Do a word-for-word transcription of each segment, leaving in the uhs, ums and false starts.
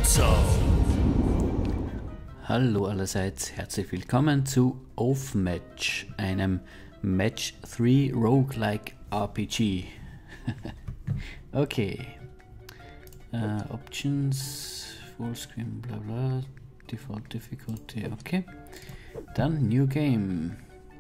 Hallo allerseits, herzlich willkommen zu Oathmatch, einem Match drei Roguelike R P G. Okay. Uh, Options, Fullscreen, bla bla, Default Difficulty, okay. Dann New Game.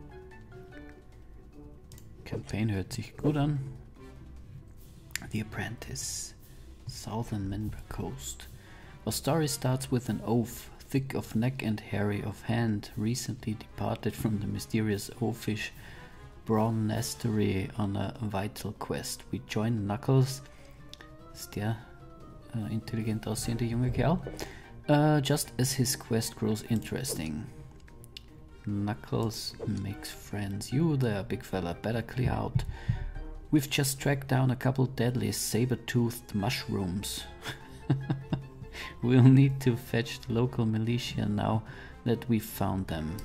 Campaign hört sich gut an. The Apprentice, Southern Member Coast. Our story starts with an oaf, thick of neck and hairy of hand, recently departed from the mysterious oafish Bronestery on a vital quest. We join Knuckles, ist der äh, intelligent aussehende junge Kerl, uh, just as his quest grows interesting. Knuckles makes friends. You there, big fella, better clear out. We've just tracked down a couple deadly saber-toothed mushrooms. We'll need to fetch the local militia now that we've found them.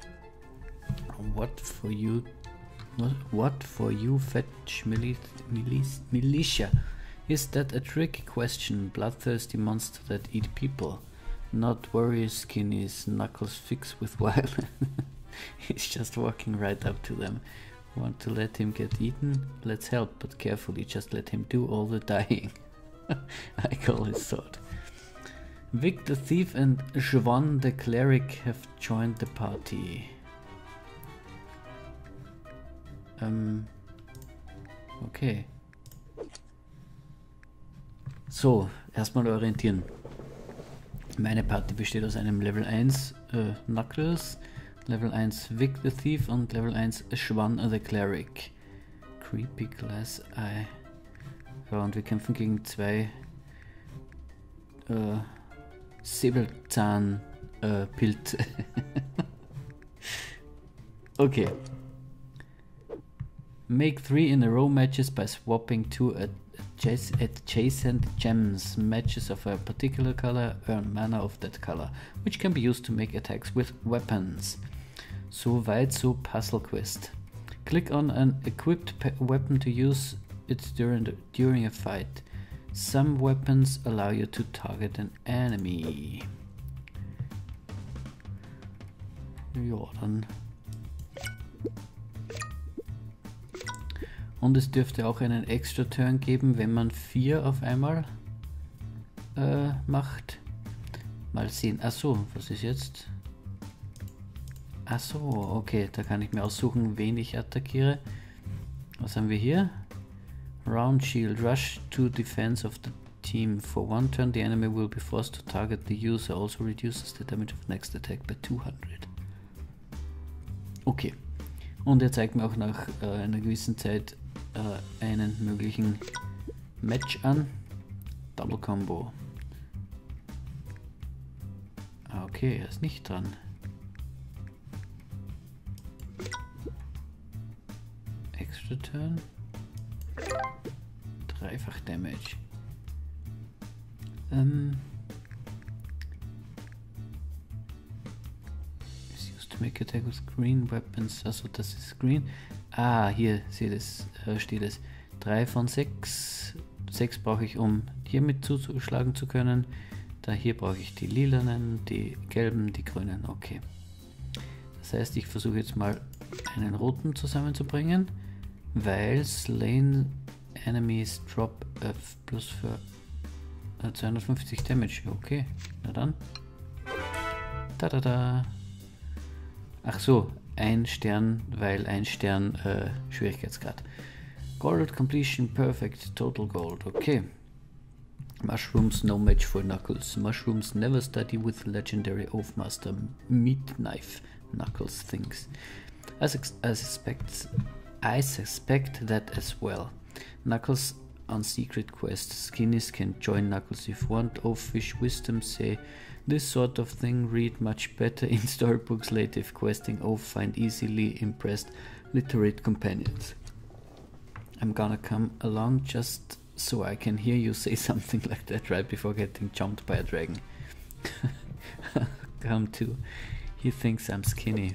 What for you? What, what for you fetch mili mili militia? Is that a tricky question? Bloodthirsty monster that eat people. Not worry, Skinny's Knuckles fix with wild. He's just walking right up to them. Want to let him get eaten? Let's help, but carefully, just let him do all the dying. I call his thought. Vic the Thief and Siobhan the Cleric have joined the party. Ähm, okay. So, erstmal orientieren. Meine Party besteht aus einem Level eins äh, Knuckles, Level eins Vic the Thief und Level eins Siobhan the Cleric. Creepy Glass Eye. Ja, und wir kämpfen gegen zwei äh, Säbelzahnpilze. Äh, okay. Make three in a row matches by swapping two adjacent gems. Matches of a particular color earn mana of that color, which can be used to make attacks with weapons. So weit, so Puzzle Quest. Click on an equipped weapon to use it during, the, during a fight. Some weapons allow you to target an enemy. Ja, dann. Und es dürfte auch einen extra Turn geben, wenn man vier auf einmal äh, macht. Mal sehen. Achso, was ist jetzt? Achso, okay, da kann ich mir aussuchen, wen ich attackiere. Was haben wir hier? Round Shield, rush to defense of the team. For one turn the enemy will be forced to target the user, also reduces the damage of next attack by two hundred. Okay, und er zeigt mir auch nach äh, einer gewissen Zeit äh, einen möglichen Match an. Double Combo. Okay, er ist nicht dran. Extra Turn. Dreifach Damage. Ähm. Is used to make attack with green weapons. Also das ist green. Ah, hier seht es, äh, steht es. drei von sechs. sechs brauche ich, um hier mit zuschlagen zu können. Da hier brauche ich die lilanen, die gelben, die grünen. Okay. Das heißt, ich versuche jetzt mal einen roten zusammenzubringen, weil Slain Enemies drop F plus für äh, zweihundertfünfzig Damage. Okay, na dann. Da da da. Ach so, ein Stern, weil ein Stern äh, Schwierigkeitsgrad. Gold Completion Perfect Total Gold. Okay. Mushrooms no match for Knuckles. Mushrooms never study with legendary Oath Master Meat Knife. Knuckles thinks. I, I suspect I suspect that as well. Knuckles on secret quest. Skinnies can join Knuckles if want. Oafish wisdom say this sort of thing read much better in storybooks later if questing Oath find easily impressed literate companions. I'm gonna come along just so I can hear you say something like that right before getting jumped by a dragon. Come to. He thinks I'm skinny.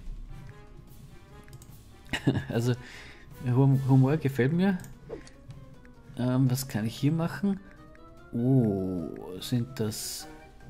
Also, Humor gefällt mir. Ähm, was kann ich hier machen? Oh, sind das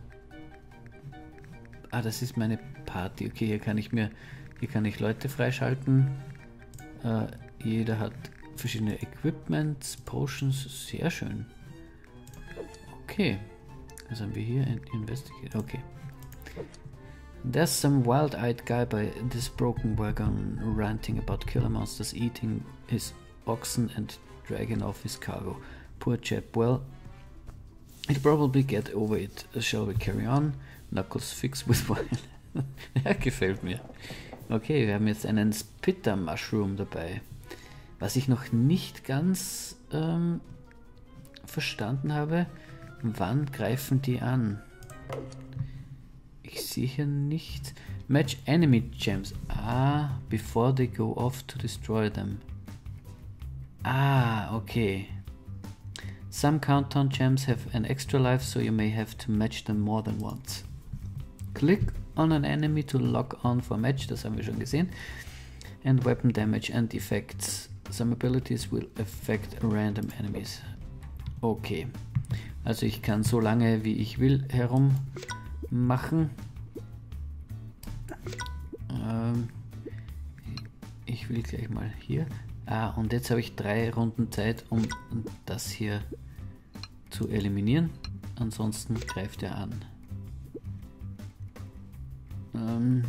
Ah, das ist meine Party. Okay, hier kann ich mir, hier kann ich Leute freischalten. Äh, jeder hat verschiedene Equipments, Potions, sehr schön. Okay, was haben wir hier? Investigate. Okay. There's some wild-eyed guy by this broken wagon ranting about killer monsters eating his oxen and dragging off his cargo. Poor chap. Well, he'll probably get over it. Shall we carry on? Knuckles fix with wine. Ja, gefällt mir. Okay, wir haben jetzt einen Spitter Mushroom dabei. Was ich noch nicht ganz ähm, verstanden habe, wann greifen die an? Ich sehe hier nichts. Match enemy gems. Ah, before they go off to destroy them. Ah, okay. Some countdown gems have an extra life, so you may have to match them more than once. Click on an enemy to lock on for match, das haben wir schon gesehen. And weapon damage and effects. Some abilities will affect random enemies. Okay. Also ich kann so lange wie ich will herum machen. Ähm, ich will gleich mal hier. Ah, und jetzt habe ich drei Runden Zeit, um das hier zu eliminieren. Ansonsten greift er an. Ähm,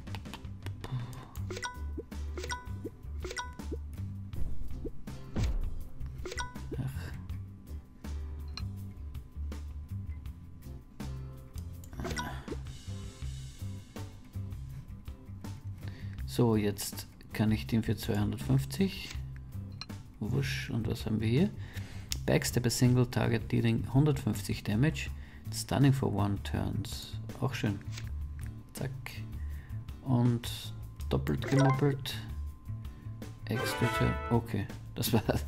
So, jetzt kann ich den für zweihundertfünfzig. Wusch, und was haben wir hier? Backstab a single target dealing hundertfünfzig Damage. Stunning for one turns. Auch schön. Zack. Und doppelt gemoppelt. Extra turn. Okay, das war's.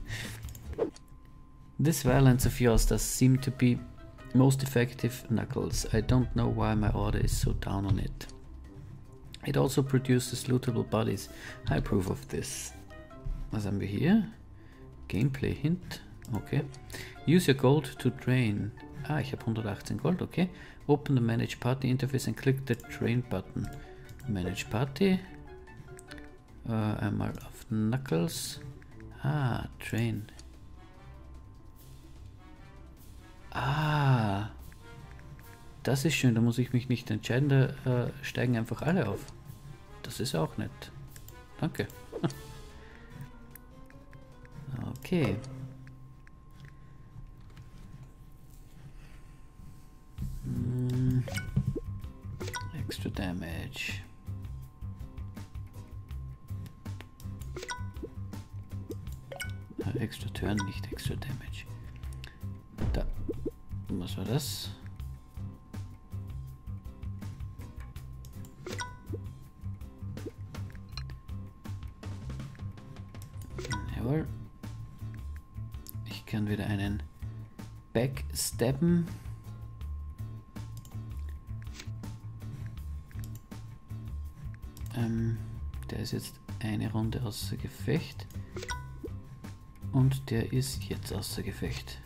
This violence of yours does seem to be most effective, Knuckles. I don't know why my order is so down on it. It also produces lootable bodies. I approve of this. Was haben wir hier? Gameplay Hint. Okay. Use your gold to drain. Ah, ich habe hundertachtzehn Gold, okay. Open the Manage Party Interface and click the Train button. Manage Party. Äh, einmal auf Knuckles. Ah, Train. Ah. Das ist schön, da muss ich mich nicht entscheiden, da äh, steigen einfach alle auf. Das ist auch nett. Danke. Okay. Hm. Extra Damage. Äh, extra Turn, nicht Extra Damage. Da. Was war das? Jawohl. Ich kann wieder einen Backstabben. Ähm, der ist jetzt eine Runde außer Gefecht. Und der ist jetzt außer Gefecht.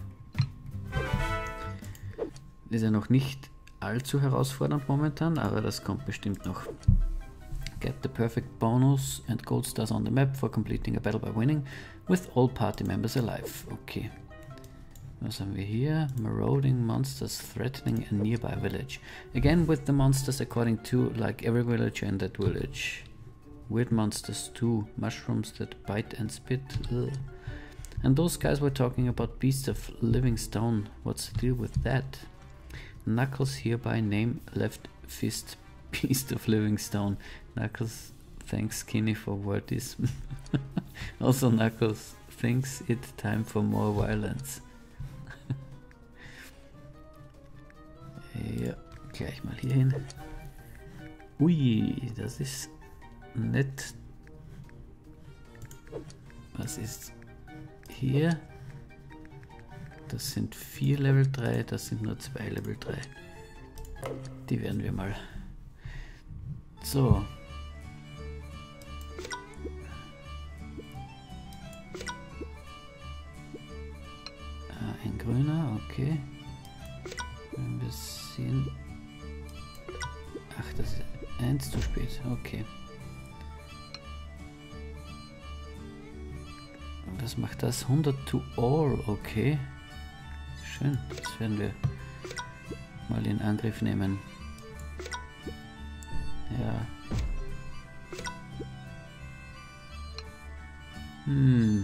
Ist ja noch nicht allzu herausfordernd momentan, aber das kommt bestimmt noch. Get the perfect bonus and gold stars on the map for completing a battle by winning with all party members alive. Okay. Was haben wir hier? Marauding monsters threatening a nearby village. Again with the monsters according to like every villager in that village. Weird monsters too. Mushrooms that bite and spit. Ugh. And those guys were talking about beasts of living stone. What's the deal with that? Knuckles hereby name left fist beast of living stone. Knuckles thanks Skinny for wordism. Also Knuckles thinks it time for more violence. Ja, gleich mal hier hin. Ui, das ist nett. Was ist hier? Das sind vier Level drei, das sind nur zwei Level drei. Die werden wir mal. So. Ah, ein grüner, okay. Ein bisschen. Eins zu spät, okay. Was macht das? hundert to all, okay. Schön, das werden wir mal in Angriff nehmen. Ja. Hm.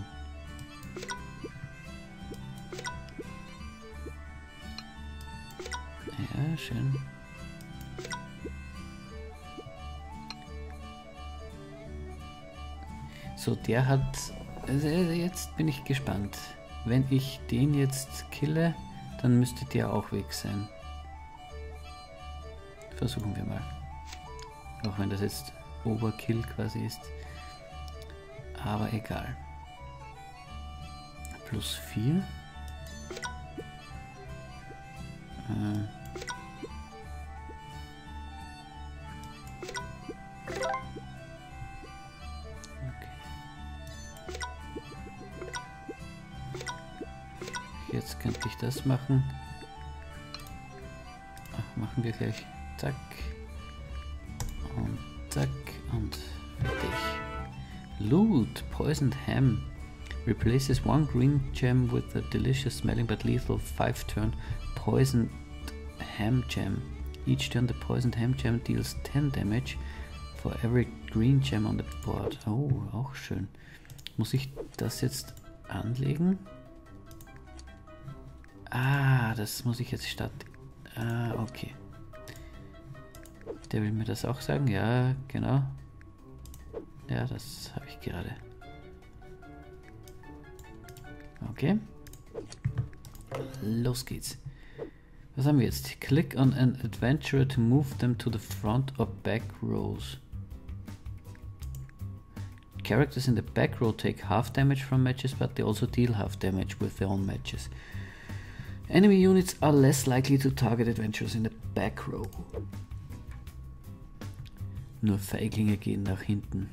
Ja, schön. So, der hat... Also jetzt bin ich gespannt. Wenn ich den jetzt kille, dann müsste der auch weg sein. Versuchen wir mal. Auch wenn das jetzt Overkill quasi ist. Aber egal. Plus vier. Äh. Jetzt könnte ich das machen. Ach, machen wir gleich. Zack. Und zack. Und fertig. Loot. Poisoned ham. Replaces one green gem with a delicious smelling but lethal five turn poisoned ham gem. Each turn the poisoned ham gem deals ten damage for every green gem on the board. Oh, auch schön. Muss ich das jetzt anlegen? Ah, das muss ich jetzt statt... Ah, okay. Der will mir das auch sagen? Ja, genau. Ja, das habe ich gerade. Okay. Los geht's. Was haben wir jetzt? Click on an adventurer to move them to the front or back rows. Characters in the back row take half damage from matches, but they also deal half damage with their own matches. Enemy units are less likely to target adventurers in the back row. Nur Feiglinge gehen nach hinten.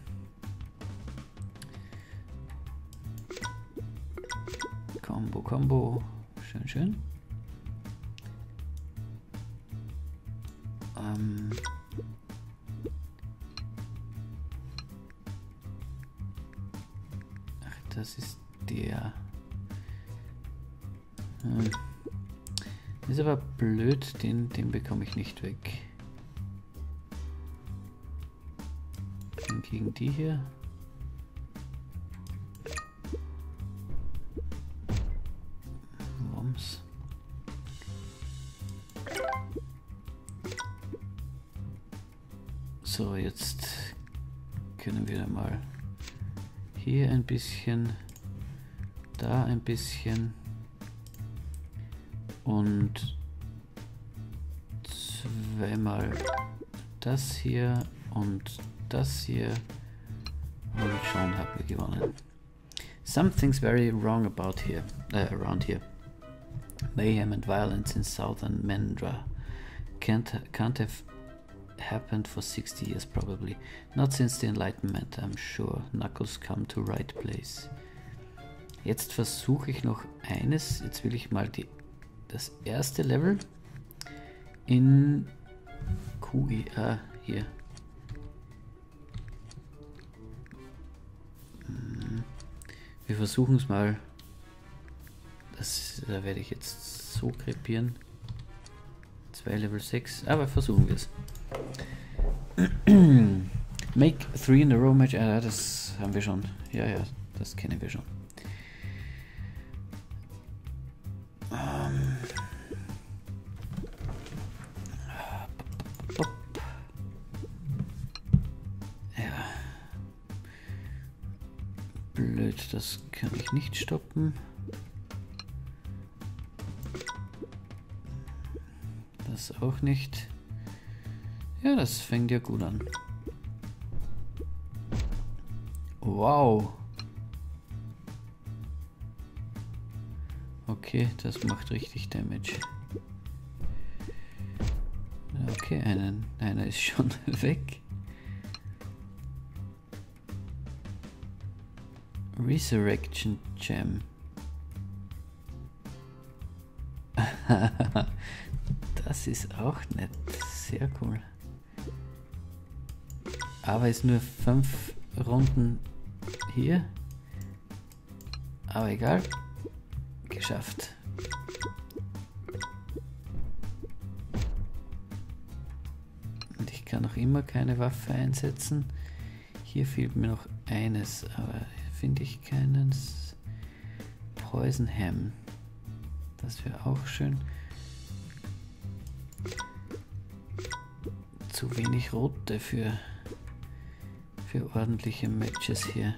Combo, Combo. Schön, schön. Ähm. Ach, das ist der. Hm. Ist aber blöd, den, den bekomme ich nicht weg. Und gegen die hier. Wumms. So, jetzt können wir mal hier ein bisschen, da ein bisschen. Und zweimal das hier und das hier und schon haben wir gewonnen. Something's very wrong about here, uh, around here. Mayhem and violence in southern Mendra can't can't have happened for sixty years probably. Not since the Enlightenment, I'm sure. Knuckles come to right place. Jetzt versuche ich noch eines. Jetzt will ich mal die das erste Level in Q E A hier. Wir versuchen es mal. Das, da werde ich jetzt so krepieren. zwei Level sechs, aber versuchen wir es. Make three in a row match. Ah, das haben wir schon. Ja, ja, das kennen wir schon. Ja. Blöd, das kann ich nicht stoppen. Das auch nicht. Ja, das fängt ja gut an. Wow. Okay, das macht richtig Damage. Okay, einen, einer ist schon weg. Resurrection Gem. Das ist auch nett. Sehr cool. Aber ist nur fünf Runden hier. Aber egal. Geschafft. Und ich kann noch immer keine Waffe einsetzen. Hier fehlt mir noch eines, aber finde ich keinen. Poison Ham. Das wäre auch schön. Zu wenig rote für, für ordentliche Matches hier.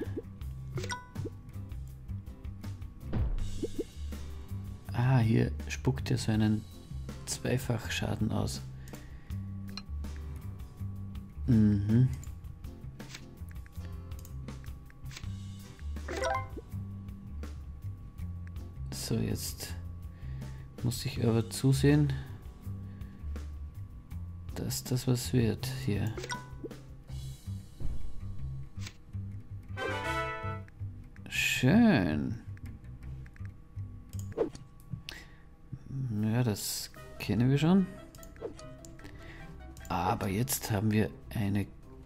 Ah, hier spuckt er so einen Zweifachschaden aus. Mhm. So, jetzt muss ich aber zusehen, dass das was wird hier. Schön. Ja, das kennen wir schon. Aber jetzt haben wir eine...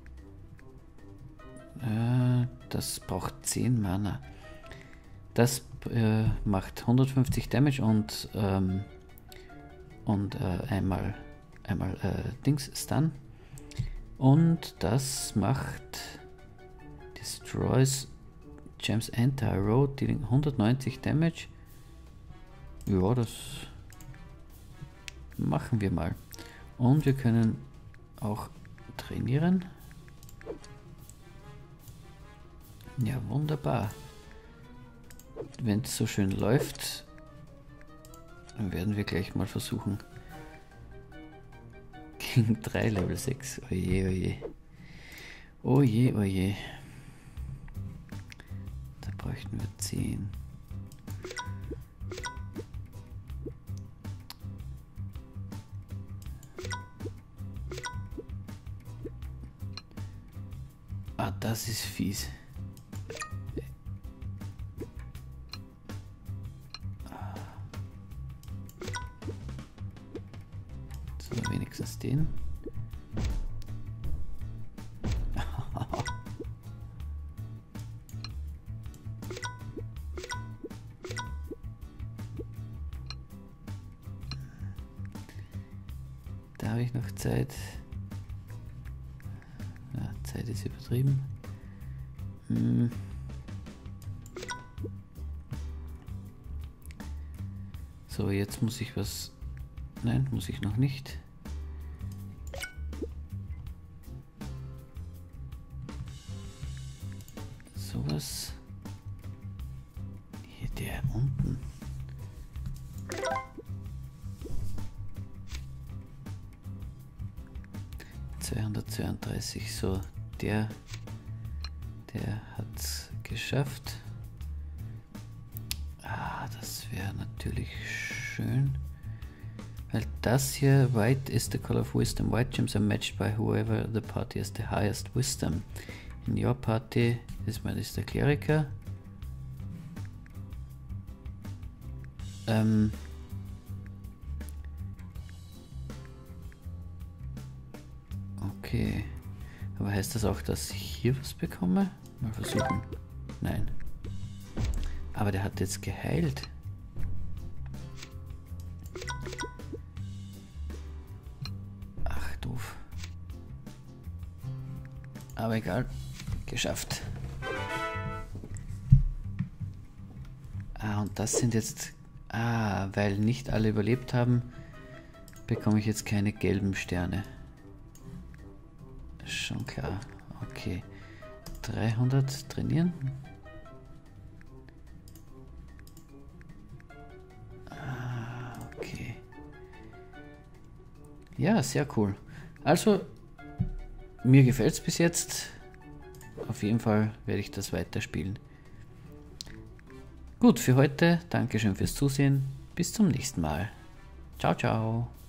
Äh, das braucht zehn Mana. Das äh, macht hundertfünfzig Damage und, ähm, und äh, einmal, einmal äh, Dings Stun. Und das macht Destroys Gems Entire Road, dealing hundertneunzig Damage. Ja, das machen wir mal. Und wir können auch trainieren. Ja, wunderbar. Wenn es so schön läuft, dann werden wir gleich mal versuchen. Gegen drei Level sechs. Oje, oje. Oje, oje. Da bräuchten wir zehn. Ah, das ist fies. So, wenigstens den. Da habe ich noch Zeit. Ja, Zeit ist übertrieben. Hm. So, jetzt muss ich was... Nein, muss ich noch nicht. Sowas. Hier der unten. zweihundertzweiunddreißig, so der, der hat's geschafft. Ah, das wäre natürlich schön. Weil das hier, white is the color of wisdom. White gems are matched by whoever the party has the highest wisdom. In your party ist man ist der Kleriker. Ähm. Okay. Aber heißt das auch, dass ich hier was bekomme? Mal versuchen. Nein. Aber der hat jetzt geheilt. Ach, doof. Aber egal. Geschafft. Ah, und das sind jetzt... Ah, weil nicht alle überlebt haben, bekomme ich jetzt keine gelben Sterne. Schon klar. Okay. dreihundert trainieren. Ah, okay. Ja, sehr cool. Also, mir gefällt es bis jetzt. Auf jeden Fall werde ich das weiterspielen. Gut, für heute. Dankeschön fürs Zusehen. Bis zum nächsten Mal. Ciao, ciao.